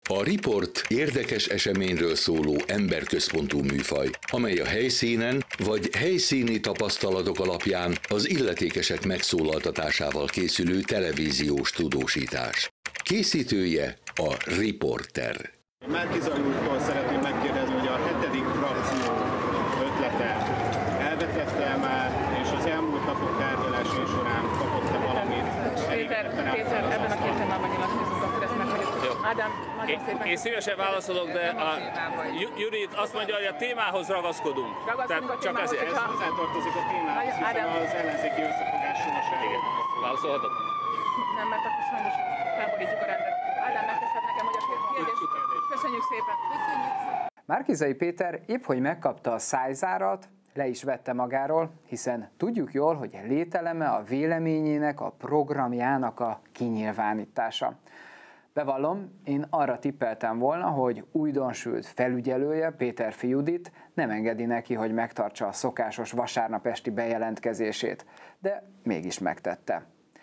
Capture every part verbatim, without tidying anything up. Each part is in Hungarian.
A Riport érdekes eseményről szóló emberközpontú műfaj, amely a helyszínen vagy helyszíni tapasztalatok alapján az illetékesek megszólaltatásával készülő televíziós tudósítás. Készítője a Riporter. Márki-Zay úrtól szeretném megkérdezni, hogy a hetedik frakció ötlete elvetette már, és az elmúlt napok tárgyalásai során kapott-e valamit? Péter, Péter, ebben a két témában nyilatkozunk, akkor ezt meg vagyok. Ádám, nagyon szépen. Én szívesen válaszolok, de a Judit azt mondja, hogy a témához ragaszkodunk. Ragaszkodunk a témához, csak hogyha... Ez hozzátartozik a témához, hiszen az ellenzéki összefogás somosága. Válaszolhatok? Nem, mert akkor sajnos felborítjuk a rendet. Ádám, megteszed nekem, hogy a kérdést. Köszönjük szépen. Köszönjük szépen. Márki-Zay Péter épp hogy megkapta a szájzárat, le is vette magáról, hiszen tudjuk jól, hogy lételeme a véleményének, a programjának a kinyilvánítása. Bevallom, én arra tippeltem volna, hogy újdonsült felügyelője, Péterfi Judit nem engedi neki, hogy megtartsa a szokásos vasárnap esti bejelentkezését, de mégis megtette.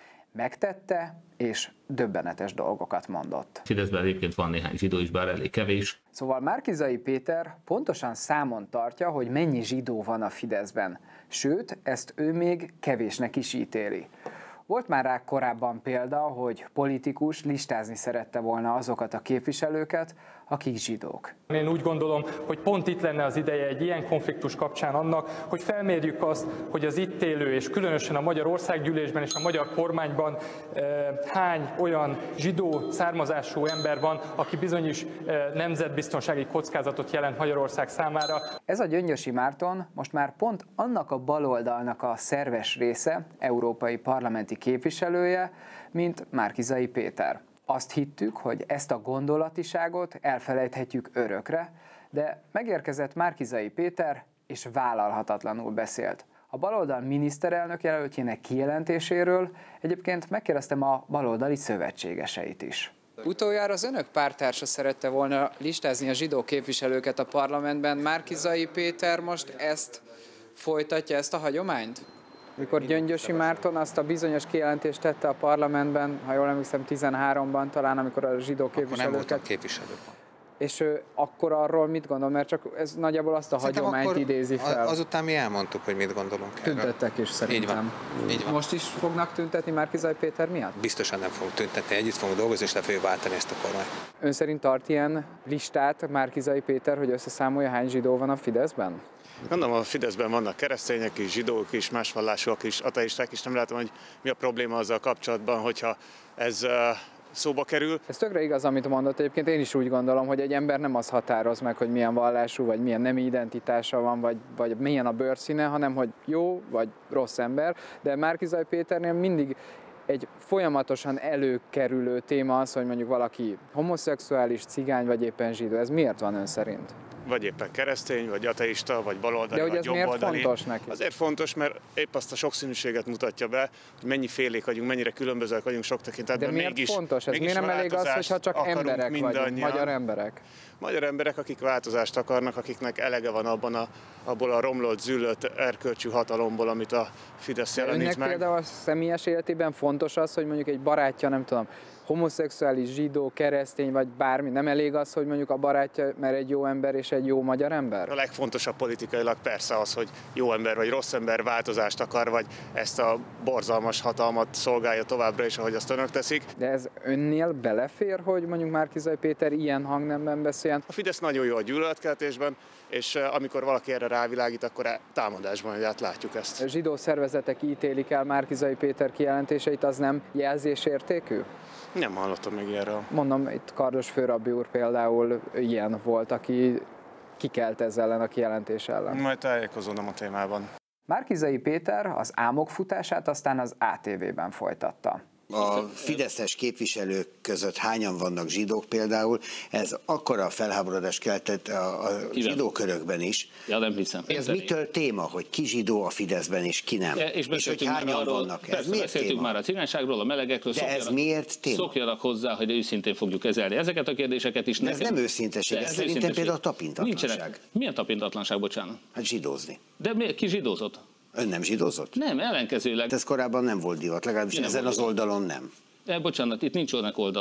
Megtette, és döbbenetes dolgokat mondott. Fideszben egyébként van néhány zsidó is, bár elég kevés. Szóval Márki-Zay Péter pontosan számon tartja, hogy mennyi zsidó van a Fideszben, sőt, ezt ő még kevésnek is ítéli. Volt már rá korábban példa, hogy politikus listázni szerette volna azokat a képviselőket, akik zsidók. Én úgy gondolom, hogy pont itt lenne az ideje egy ilyen konfliktus kapcsán annak, hogy felmérjük azt, hogy az itt élő, és különösen a Magyar Országgyűlésben és a magyar kormányban eh, hány olyan zsidó származású ember van, aki bizonyos eh, nemzetbiztonsági kockázatot jelent Magyarország számára. Ez a Gyöngyösi Márton most már pont annak a baloldalnak a szerves része, európai parlamenti képviselője, mint Márki-Zay Péter. Azt hittük, hogy ezt a gondolatiságot elfelejthetjük örökre, de megérkezett Márki-Zay Péter, és vállalhatatlanul beszélt. A baloldal miniszterelnök jelöltjének kijelentéséről egyébként megkérdeztem a baloldali szövetségeseit is. Utoljára az önök pártársa szerette volna listázni a zsidó képviselőket a parlamentben. Márki-Zay Péter most ezt folytatja, ezt a hagyományt? Mikor Gyöngyösi Márton azt a bizonyos kijelentést tette a parlamentben, ha jól emlékszem tizenháromban talán, amikor a zsidó képviselőket... képviselők. És ő akkor arról mit gondol, mert csak ez nagyjából azt a szerintem hagyományt idézi fel. Azután mi elmondtuk, hogy mit gondolunk erről. Tüntettek is szerintem. Így van. Így van. Most is fognak tüntetni Márki-Zay Péter miatt? Biztosan nem fogunk tüntetni, együtt fogunk dolgozni, és le fogjuk váltani ezt a kormányt. Ön szerint tart ilyen listát Márki-Zay Péter, hogy összeszámolja, hány zsidó van a Fideszben? Gondolom, a Fideszben vannak keresztények is, zsidók is, más vallásúak is, ateisták is. Nem látom, hogy mi a probléma azzal kapcsolatban, hogyha ez uh, szóba kerül. Ez tökre igaz, amit mondott. Egyébként én is úgy gondolom, hogy egy ember nem az határoz meg, hogy milyen vallású, vagy milyen nemi identitása van, vagy, vagy milyen a bőrszíne, hanem hogy jó vagy rossz ember. De Márki-Zay Péternél mindig egy folyamatosan előkerülő téma az, hogy mondjuk valaki homoszexuális, cigány, vagy éppen zsidó. Ez miért van ön szerint? Vagy éppen keresztény, vagy ateista, vagy baloldali, vagy jobboldali. De hogy ez miért fontos neki? Azért fontos, mert épp azt a sokszínűséget mutatja be, hogy mennyi félék vagyunk, mennyire különbözőek vagyunk sok tekintetben. De miért mégis, fontos? Ez miért nem elég az, hogyha csak emberek vagyunk, magyar emberek? Magyar emberek, akik változást akarnak, akiknek elege van abban a, abból a romlott, züllött erkölcsű hatalomból, amit a Fidesz jelenít meg. Önnek például a személyes életében fontos az, hogy mondjuk egy barátja, nem tudom, homoszexuális, zsidó, keresztény, vagy bármi, nem elég az, hogy mondjuk a barátja, mert egy jó ember és egy jó magyar ember? A legfontosabb politikailag persze az, hogy jó ember vagy rossz ember változást akar, vagy ezt a borzalmas hatalmat szolgálja továbbra is, ahogy azt önök teszik. De ez önnél belefér, hogy mondjuk Márki-Zay Péter ilyen hangnemben beszéljen? A Fidesz nagyon jó a gyűlöletkeltésben, és amikor valaki erre rávilágít, akkor támadásban, hogy hát látjuk ezt. A zsidó szervezetek ítélik el Márki-Zay Péter kijelentéseit, az nem jelzésértékű? Nem hallottam még erről. Mondom, itt Kardos főrabbi úr például ilyen volt, aki kikelt ezzel ellen a kijelentés ellen. Majd tájékozódom a témában. Márki-Zay Péter az álmok futását aztán az á té vében folytatta. A fideszes képviselők között hányan vannak zsidók például, ez akkora felháborodást keltett a, a zsidó körökben is. Ja, nem hiszem. Ez mitől téma, hogy ki zsidó a Fideszben és ki nem? E, és, és hogy hányan arról, vannak? Persze, ez miért beszéltünk téma? már a cigányságról, a melegekről. De ez miért téma? Szokjanak hozzá, hogy őszintén fogjuk kezelni ezeket a kérdéseket is. De ez nem őszinteség, ez szerintem például tapintatlanság. Nincsenek. Milyen tapintatlanság, bocsánat? Hát zsidózni. De mi, ki zsidózott? Ön nem zsidózott? Nem, ellenkezőleg. Ez korábban nem volt divat, legalábbis ezen az oldalon nem. De, bocsánat, itt nincs olyan oldalak.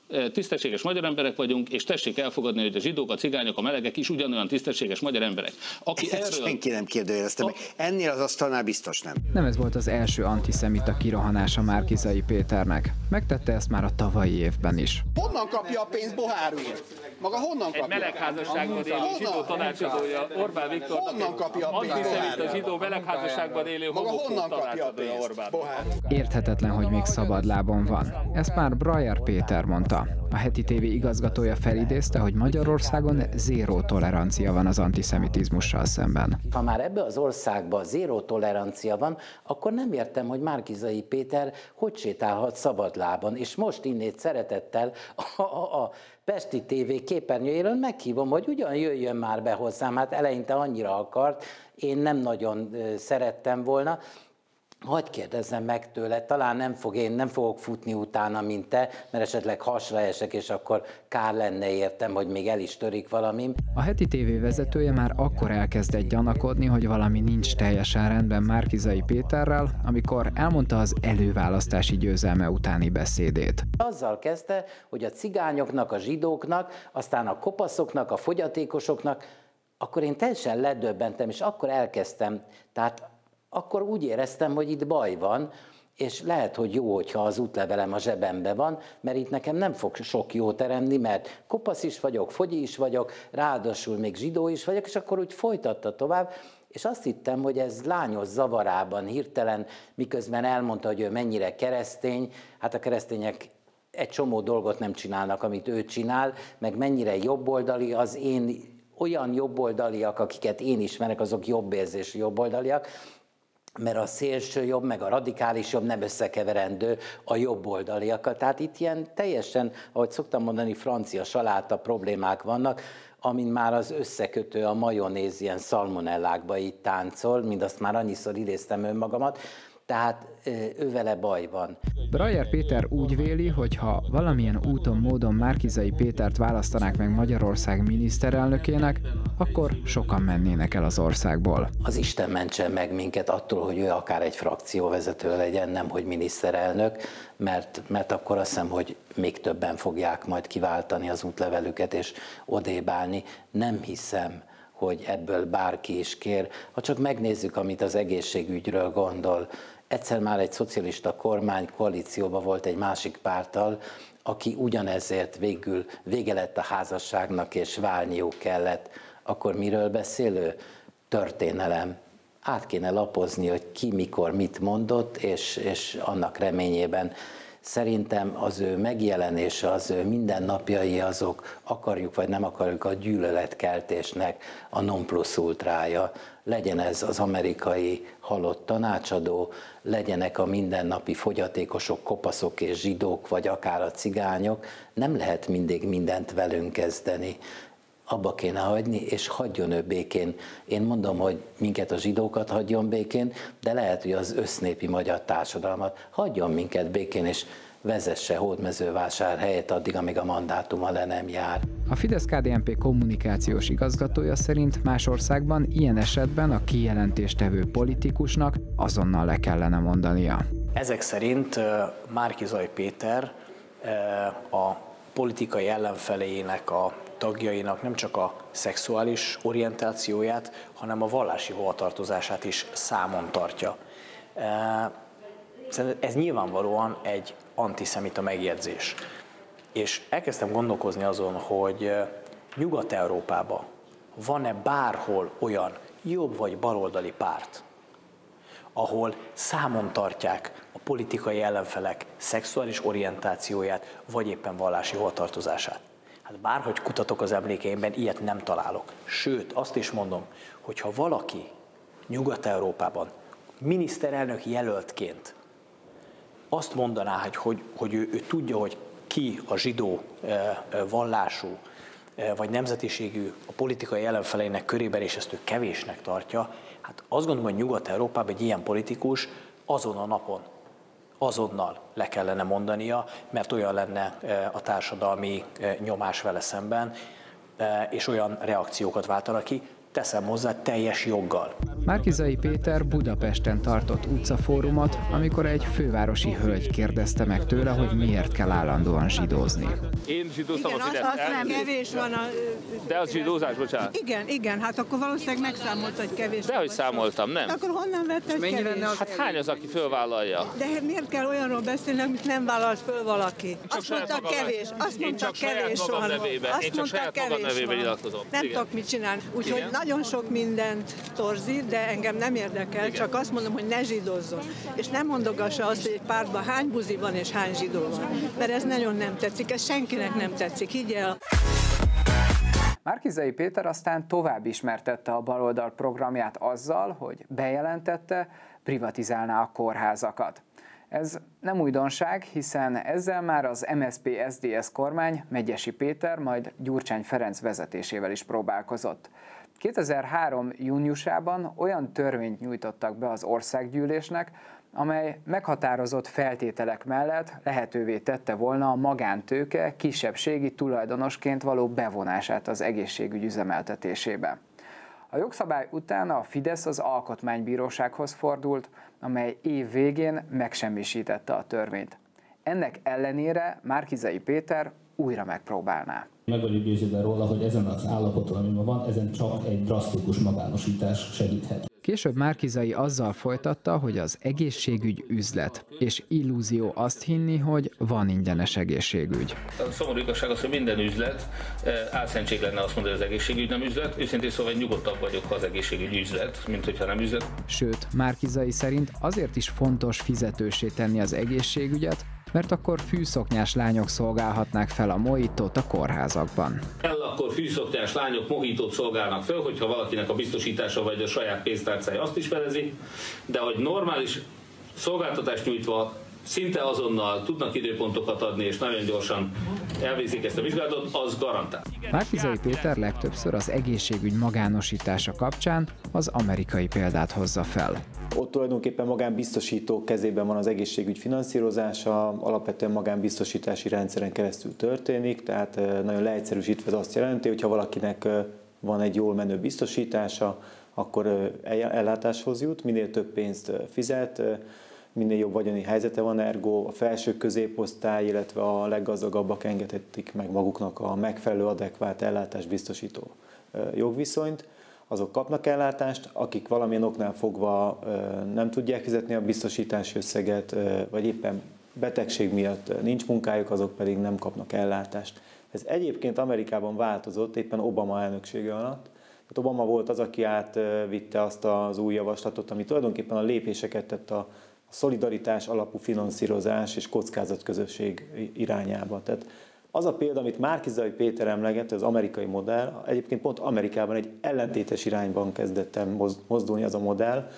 tisztességes magyar emberek vagyunk, és tessék elfogadni, hogy a zsidók, a cigányok, a melegek is ugyanolyan tisztességes magyar emberek. Aki Ezt erről... senki nem kérdőjelezte meg. Ennél az asztalnál biztos nem. Nem ez volt az első antiszemita kirohanása Márki-Zay Péternek. Megtette ezt már a tavalyi évben is. Honnan kapja a pénzt Bohárért? Maga honnan kapja? Egy melegházasságban élő zsidó tanácsadója Orbán Viktor. Honnan kapja a pénzt Antiszemita zsidó melegházasságban élő homofób tanácsadója Orbán. Érthetetlen, hogy még szabad lábon van. Ezt már Brajer Péter mondta. A Heti té vé igazgatója felidézte, hogy Magyarországon zéró tolerancia van az antiszemitizmussal szemben. Ha már ebbe az országban zéró tolerancia van, akkor nem értem, hogy Márki-Zay Péter hogy sétálhat szabadlábon, és most innét szeretettel a, a, a Pesti té vé képernyőjéről meghívom, hogy ugyan jöjjön már be hozzám, hát eleinte annyira akart, én nem nagyon szerettem volna. Hadd kérdezzem meg tőle, talán nem, fog, én nem fogok futni utána, mint te, mert esetleg hasra esek, és akkor kár lenne értem, hogy még el is törik valamim. A Heti té vé vezetője már akkor elkezdett gyanakodni, hogy valami nincs teljesen rendben Márki-Zay Péterrel, amikor elmondta az előválasztási győzelme utáni beszédét. Azzal kezdte, hogy a cigányoknak, a zsidóknak, aztán a kopaszoknak, a fogyatékosoknak, akkor én teljesen ledöbbentem, és akkor elkezdtem, tehát akkor úgy éreztem, hogy itt baj van, és lehet, hogy jó, hogyha az útlevelem a zsebembe van, mert itt nekem nem fog sok jót teremni, mert kopasz is vagyok, fogyi is vagyok, ráadásul még zsidó is vagyok, és akkor úgy folytatta tovább, és azt hittem, hogy ez lányos zavarában hirtelen, miközben elmondta, hogy ő mennyire keresztény, hát a keresztények egy csomó dolgot nem csinálnak, amit ő csinál, meg mennyire jobboldali, az én olyan jobboldaliak, akiket én ismerek, azok jobbérzésű jobboldaliak, mert a szélső jobb, meg a radikális jobb nem összekeverendő a jobboldaliakkal. Tehát itt ilyen teljesen, ahogy szoktam mondani, francia saláta problémák vannak, amin már az összekötő, a majonéz ilyen szalmonellákba így táncol, mind azt már annyiszor idéztem önmagamat, tehát ővele baj van. Brajer Péter úgy véli, hogy ha valamilyen úton, módon Márki-Zay Pétert választanák meg Magyarország miniszterelnökének, akkor sokan mennének el az országból. Az Isten mentsen meg minket attól, hogy ő akár egy frakcióvezető legyen, nem hogy miniszterelnök, mert, mert akkor azt hiszem, hogy még többen fogják majd kiváltani az útlevelüket és odébálni. Nem hiszem, hogy ebből bárki is kér. Ha csak megnézzük, amit az egészségügyről gondol. Egyszer már egy szocialista kormány koalícióban volt egy másik párttal, aki ugyanezért végül vége lett a házasságnak, és válniuk kellett. Akkor miről beszélő? Történelem. Át kéne lapozni, hogy ki mikor mit mondott, és, és annak reményében szerintem az ő megjelenése, az ő mindennapjai azok, akarjuk vagy nem akarjuk, a gyűlöletkeltésnek a non plus ultrája. Legyen ez az amerikai halott tanácsadó, legyenek a mindennapi fogyatékosok, kopaszok és zsidók, vagy akár a cigányok. Nem lehet mindig mindent velünk kezdeni. Abba kéne hagyni, és hagyjon ő békén. Én mondom, hogy minket, a zsidókat hagyjon békén, de lehet, hogy az össznépi magyar társadalmat hagyjon minket békén, és vezesse Hódmezővásárhelyet addig, amíg a mandátuma le nem jár. A Fidesz-ká dé en pé kommunikációs igazgatója szerint más országban ilyen esetben a kijelentéstevő politikusnak azonnal le kellene mondania. Ezek szerint Márki-Zay Péter a politikai ellenfelének, a tagjainak nem csak a szexuális orientációját, hanem a vallási hovatartozását is számon tartja. Ez nyilvánvalóan egy antiszemita megjegyzés. És elkezdtem gondolkozni azon, hogy Nyugat-Európában van-e bárhol olyan jobb vagy baloldali párt, ahol számon tartják a politikai ellenfelek szexuális orientációját, vagy éppen vallási hovatartozását. Hát bárhogy kutatok az emlékeimben, ilyet nem találok. Sőt, azt is mondom, hogy ha valaki Nyugat-Európában miniszterelnök jelöltként azt mondaná, hogy, hogy, hogy ő, ő tudja, hogy ki a zsidó vallású vagy nemzetiségű a politikai ellenfeleinek körében, és ezt ő kevésnek tartja, hát azt gondolom, hogy Nyugat-Európában egy ilyen politikus azon a napon, azonnal le kellene mondania, mert olyan lenne a társadalmi nyomás vele szemben, és olyan reakciókat váltana ki. teszem hozzá teljes joggal. Márki-Zay Péter Budapesten tartott utcafórumot, amikor egy fővárosi hölgy kérdezte meg tőle, hogy miért kell állandóan zsidózni. Én zsidóztam igen, a Fideszt. Az nem kevés van a... De az zsidózás, bocsánat. Igen, igen, hát akkor valószínűleg megszámolt, hogy kevés. Dehogy számoltam, nem. Akkor honnan vetted kevés? Hát hány az, aki fölvállalja? De miért kell olyanról beszélni, amit nem vállalt föl valaki? Azt mondta kevés, azt mondta kevés van. Én csak saját magam nevében nyilatkozom. Nem tudok mit csinálni. Úgyhogy nagyon sok mindent torzít, de engem nem érdekel, igen. Csak azt mondom, hogy ne zsidózzon. És nem mondogassa azt, hogy egy pártban hány buzi van és hány zsidó van. Mert ez nagyon nem tetszik, ez senkinek nem tetszik, higgyel. Márki-Zay Péter aztán tovább ismertette a baloldal programját azzal, hogy bejelentette, privatizálná a kórházakat. Ez nem újdonság, hiszen ezzel már az em es zé pé es zé dé es kormány Megyesi Péter, majd Gyurcsány Ferenc vezetésével is próbálkozott. kétezer-három júniusában olyan törvényt nyújtottak be az országgyűlésnek, amely meghatározott feltételek mellett lehetővé tette volna a magántőke kisebbségi tulajdonosként való bevonását az egészségügy üzemeltetésébe. A jogszabály után a Fidesz az Alkotmánybírósághoz fordult, amely év végén megsemmisítette a törvényt. Ennek ellenére Márki-Zay Péter újra megpróbálná. Meg vagyok győződve róla, hogy ezen az állapoton, amiben van, ezen csak egy drasztikus magánosítás segíthet. Később Márki-Zay azzal folytatta, hogy az egészségügy üzlet, és illúzió azt hinni, hogy van ingyenes egészségügy. A szomorú igazság az, hogy minden üzlet, álszentség lenne azt mondani, hogy az egészségügy nem üzlet. Őszintén szóval nyugodtabb vagyok, ha az egészségügy üzlet, mint hogyha nem üzlet. Sőt, Márki-Zay szerint azért is fontos fizetőssé tenni az egészségügyet, mert akkor fűszoknyás lányok szolgálhatnák fel a mojitót a kórházakban. El akkor fűszoknyás lányok mojitót szolgálnak fel, hogyha valakinek a biztosítása vagy a saját pénztárcája azt is felezi, de hogy normális szolgáltatást nyújtva szinte azonnal tudnak időpontokat adni, és nagyon gyorsan elvégzik ezt a vizsgálatot, az garantál. Márki-Zay Péter legtöbbször az egészségügy magánosítása kapcsán az amerikai példát hozza fel. Ott tulajdonképpen magánbiztosítók kezében van az egészségügy finanszírozása, alapvetően magánbiztosítási rendszeren keresztül történik, tehát nagyon leegyszerűsítve ez azt jelenti, hogy ha valakinek van egy jól menő biztosítása, akkor ellátáshoz jut, minél több pénzt fizet, minél jobb vagyoni helyzete van, ergo a felső középosztály, illetve a leggazdagabbak engedhetik meg maguknak a megfelelő, adekvát ellátást biztosító jogviszonyt. Azok kapnak ellátást, akik valamilyen oknál fogva nem tudják fizetni a biztosítási összeget, vagy éppen betegség miatt nincs munkájuk, azok pedig nem kapnak ellátást. Ez egyébként Amerikában változott, éppen Obama elnöksége alatt. Tehát Obama volt az, aki átvitte azt az új javaslatot, ami tulajdonképpen a lépéseket tett a szolidaritás alapú finanszírozás és kockázatközösség irányába. Tehát az a példa, amit Márki-Zay Péter emleget, az amerikai modell, egyébként pont Amerikában egy ellentétes irányban kezdett el mozdulni az a modell,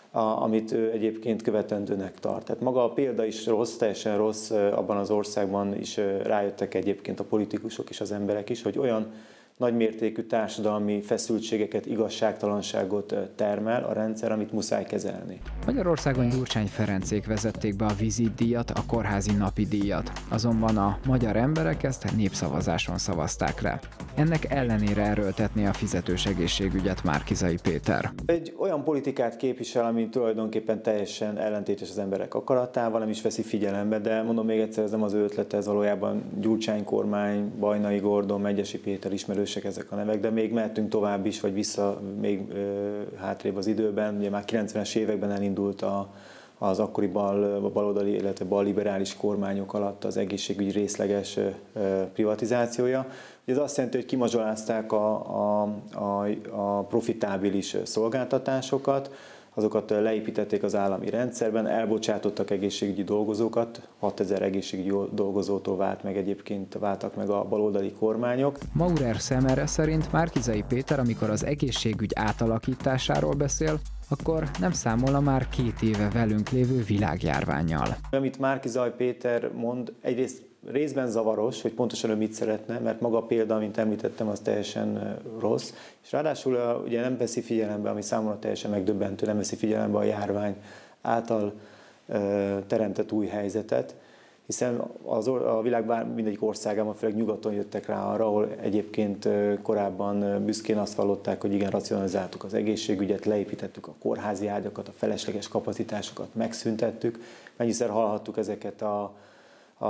amit ő egyébként követendőnek tart. Tehát maga a példa is rossz, teljesen rossz, abban az országban is rájöttek egyébként a politikusok és az emberek is, hogy olyan nagymértékű társadalmi feszültségeket, igazságtalanságot termel a rendszer, amit muszáj kezelni. Magyarországon Gyurcsány Ferencék vezették be a vizitdíjat, a kórházi napi díjat, azonban a magyar emberek ezt népszavazáson szavazták le. Ennek ellenére erőltetné a fizetős egészségügyet Márki-Zay Péter. Egy olyan politikát képvisel, ami tulajdonképpen teljesen ellentétes az emberek akaratával, nem is veszi figyelembe, de mondom még egyszer, ez nem az ő ötlete, ez valójában Gyurcsány kormány, Bajnai Gordon, Megyesi Péter ismerős ezek a nevek, de még mehetünk tovább is, vagy vissza még ö, hátrébb az időben. Ugye már kilencvenes években elindult a, az akkori bal, baloldali, illetve balliberális kormányok alatt az egészségügy részleges ö, privatizációja. Ugye ez azt jelenti, hogy kimazsolázták a, a, a, a profitábilis szolgáltatásokat, azokat leépítették az állami rendszerben, elbocsátottak egészségügyi dolgozókat, hatezer egészségügyi dolgozótól vált meg egyébként, váltak meg a baloldali kormányok. Maurer Szemere szerint Márki-Zay Péter, amikor az egészségügy átalakításáról beszél, akkor nem számolna már két éve velünk lévő világjárvánnyal. Amit Márki-Zay Péter mond, egyrészt részben zavaros, hogy pontosan ő mit szeretne, mert maga a példa, amit említettem, az teljesen rossz, és ráadásul ugye nem veszi figyelembe, ami számomra teljesen megdöbbentő, nem veszi figyelembe a járvány által teremtett új helyzetet, hiszen az, a világ mindegyik országában, főleg nyugaton jöttek rá arra, ahol egyébként korábban büszkén azt vallották, hogy igen, racionalizáltuk az egészségügyet, leépítettük a kórházi ágyakat, a felesleges kapacitásokat megszüntettük. Mennyiszer hallhattuk ezeket a, a,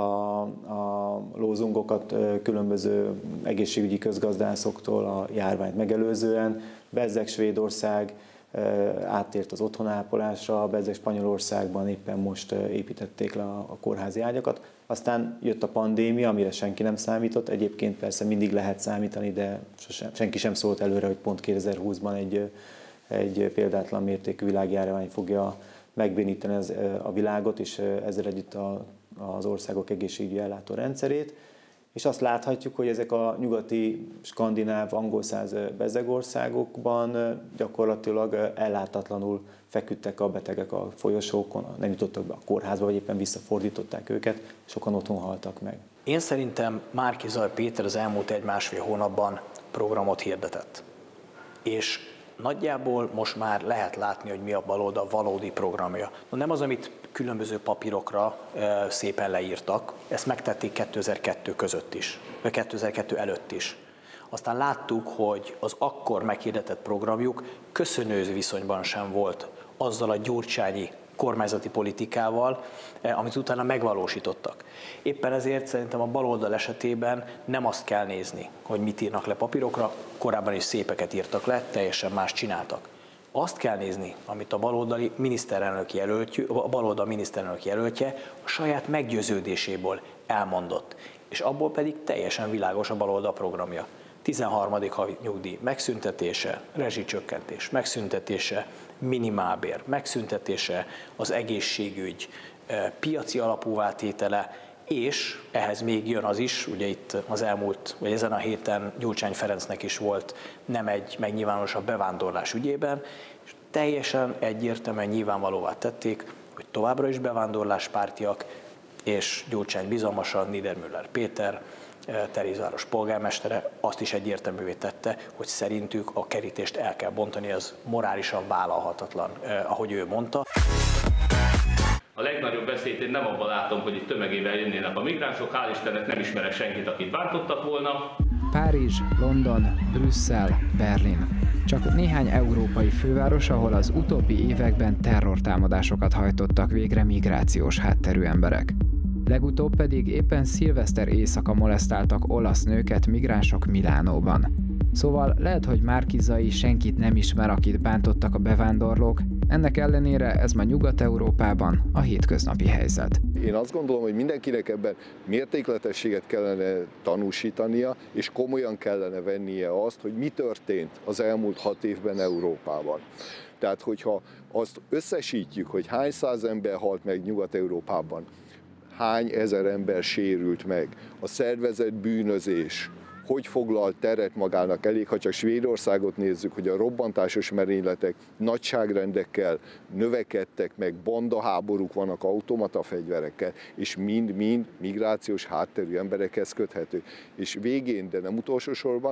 a lózungokat különböző egészségügyi közgazdászoktól a járványt megelőzően. Bezzeg Svédország áttért az otthonápolásra, bezzeg Spanyolországban éppen most építették le a kórházi ágyakat. Aztán jött a pandémia, amire senki nem számított. Egyébként persze mindig lehet számítani, de sosem, senki sem szólt előre, hogy pont kétezer-húszban egy, egy példátlan mértékű világjárvány fogja megbénítani az, a világot, és ezzel együtt a, az országok egészségügyi ellátórendszerét. És azt láthatjuk, hogy ezek a nyugati, skandináv, angolszáz bezegországokban gyakorlatilag ellátatlanul feküdtek a betegek a folyosókon, nem jutottak be a kórházba, vagy éppen visszafordították őket, sokan otthon haltak meg. Én szerintem Márki-Zay Péter az elmúlt egy-másfél hónapban programot hirdetett. És nagyjából most már lehet látni, hogy mi a baloldal valódi programja. No, nem az, amit különböző papírokra e, szépen leírtak, ezt megtették kétezer-kettő között is, vagy kétezer-kettő előtt is. Aztán láttuk, hogy az akkor meghirdetett programjuk köszönő viszonyban sem volt azzal a gyurcsányi kormányzati politikával, amit utána megvalósítottak. Éppen ezért szerintem a baloldal esetében nem azt kell nézni, hogy mit írnak le papírokra, korábban is szépeket írtak le, teljesen más csináltak. Azt kell nézni, amit a baloldali miniszterelnök jelöltje, a baloldal miniszterelnök jelöltje a saját meggyőződéséből elmondott, és abból pedig teljesen világos a baloldal programja. tizenharmadik havi nyugdíj megszüntetése, rezsicsökkentés megszüntetése, minimálbér megszüntetése, az egészségügy piaci alapúvá tétele, és ehhez még jön az is, ugye itt az elmúlt, vagy ezen a héten Gyurcsány Ferencnek is volt nem egy megnyilvánosabb bevándorlás ügyében, és teljesen egyértelműen nyilvánvalóvá tették, hogy továbbra is bevándorláspártiak, és Gyurcsány bizalmasan Niedermüller Péter, Terézváros polgármestere azt is egyértelművé tette, hogy szerintük a kerítést el kell bontani, az morálisan vállalhatatlan, ahogy ő mondta. A legnagyobb veszélyt én nem abban látom, hogy itt tömegével jönnének a migránsok, hál' Istennek nem ismerek senkit, akit bántottak volna. Párizs, London, Brüsszel, Berlin. Csak néhány európai főváros, ahol az utóbbi években terrortámadásokat hajtottak végre migrációs hátterű emberek. Legutóbb pedig éppen szilveszter éjszaka molesztáltak olasz nőket migránsok Milánóban. Szóval lehet, hogy Márki-Zay senkit nem ismer, akit bántottak a bevándorlók, ennek ellenére ez ma Nyugat-Európában a hétköznapi helyzet. Én azt gondolom, hogy mindenkinek ebben mértékletességet kellene tanúsítania, és komolyan kellene vennie azt, hogy mi történt az elmúlt hat évben Európában. Tehát, hogyha azt összesítjük, hogy hány száz ember halt meg Nyugat-Európában, hány ezer ember sérült meg, a szervezett bűnözés hogy foglalt teret magának, elég, ha csak Svédországot nézzük, hogy a robbantásos merényletek nagyságrendekkel növekedtek meg, bandaháborúk vannak automata fegyverekkel, és mind-mind migrációs hátterű emberekhez köthető. És végén, de nem utolsó sorban,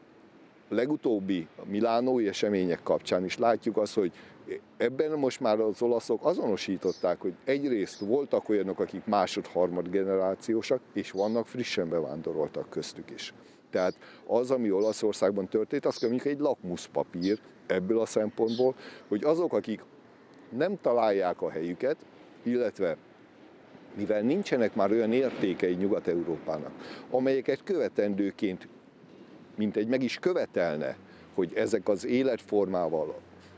a legutóbbi milánói események kapcsán is látjuk azt, hogy ebben most már az olaszok azonosították, hogy egyrészt voltak olyanok, akik másod-harmad generációsak, és vannak frissen bevándoroltak köztük is. Tehát az, ami Olaszországban történt, az mondjuk egy lakmuszpapír ebből a szempontból, hogy azok, akik nem találják a helyüket, illetve mivel nincsenek már olyan értékei Nyugat-Európának, amelyeket követendőként, mint egy meg is követelne, hogy ezek az életformával,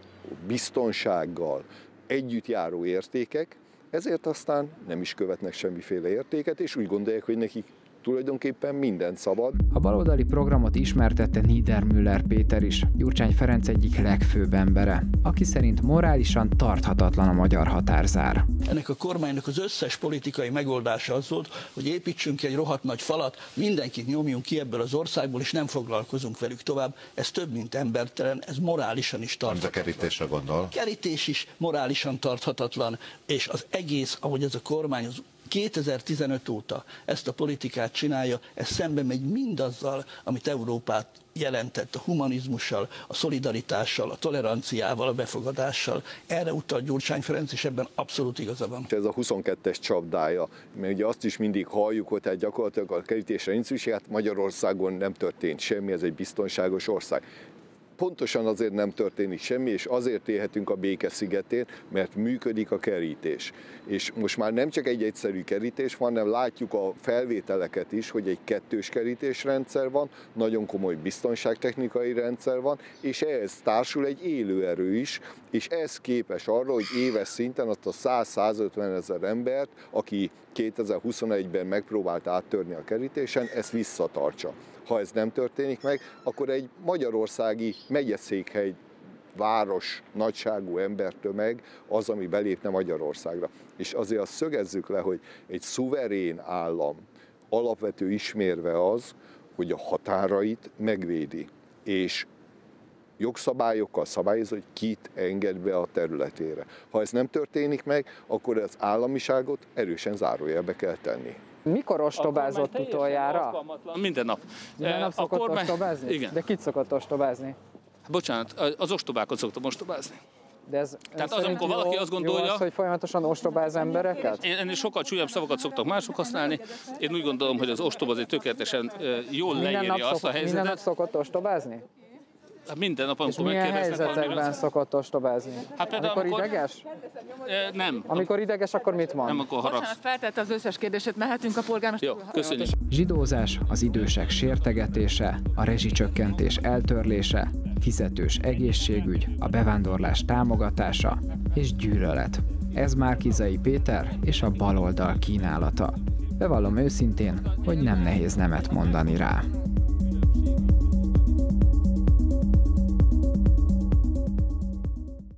biztonsággal együtt járó értékek, ezért aztán nem is követnek semmiféle értéket, és úgy gondolják, hogy nekik tulajdonképpen mindent szabad. A baloldali programot ismertette Niedermüller Péter is, Gyurcsány Ferenc egyik legfőbb embere, aki szerint morálisan tarthatatlan a magyar határzár. Ennek a kormánynak az összes politikai megoldása az volt, hogy építsünk ki egy rohadt nagy falat, mindenkit nyomjunk ki ebből az országból, és nem foglalkozunk velük tovább. Ez több, mint embertelen, ez morálisan is tarthatatlan. Ez a kerítésre gondol? Kerítés is morálisan tarthatatlan, és az egész, ahogy ez a kormány az kétezer-tizenöt óta ezt a politikát csinálja, ez szembe megy mindazzal, amit Európát jelentett, a humanizmussal, a szolidaritással, a toleranciával, a befogadással. Erre utal Gyurcsány Ferenc, és ebben abszolút igaza van. Ez a huszonkettes csapdája, mert ugye azt is mindig halljuk, hogy tehát gyakorlatilag a kerítésre nincs szükség, hát Magyarországon nem történt semmi, ez egy biztonságos ország. Pontosan azért nem történik semmi, és azért élhetünk a béke szigetén, mert működik a kerítés. És most már nem csak egy egyszerű kerítés van, hanem látjuk a felvételeket is, hogy egy kettős kerítésrendszer van, nagyon komoly biztonságtechnikai rendszer van, és ehhez társul egy élőerő is, és ez képes arra, hogy éves szinten azt a száz-százötven ezer embert, aki kétezer-huszonegyben megpróbált áttörni a kerítésen, ezt visszatartsa. Ha ez nem történik meg, akkor egy magyarországi megyeszékhely, város, nagyságú embertömeg az, ami belépne Magyarországra. És azért azt szögezzük le, hogy egy szuverén állam alapvető ismérve az, hogy a határait megvédi, és jogszabályokkal szabályozza, hogy kit enged be a területére. Ha ez nem történik meg, akkor az államiságot erősen zárójelbe kell tenni. Mikor ostobázott utoljára? Minden nap. Minden nap szokott kormány... ostobázni? Igen. De kit szokott ostobázni? Bocsánat, az ostobákat szoktam ostobázni. De ez Tehát az, amikor valaki jó, azt gondolja... Jó az, hogy folyamatosan ostobáz embereket? Én ennél sokkal csúlyabb szavakat szoktak mások használni. Én úgy gondolom, hogy az ostoba azért tökéletesen jól minden leírja nap azt szokott, a helyzetet. Minden nap szokott ostobázni? Minden nap, És amikor milyen megkérdeznek helyzetekben valamiről... szokott ostobázni? Hát például, amikor amikor... ideges? E, nem. Amikor ideges, akkor mit mond? Nem, akkor haragsz. Bocsánat, feltette az összes kérdését, mehetünk a polgármester. Jó, köszönjük. Zsidózás, az idősek sértegetése, a rezsicsökkentés eltörlése, fizetős egészségügy, a bevándorlás támogatása és gyűlölet. Ez Márki-Zay Péter és a baloldal kínálata. Bevallom őszintén, hogy nem nehéz nemet mondani rá.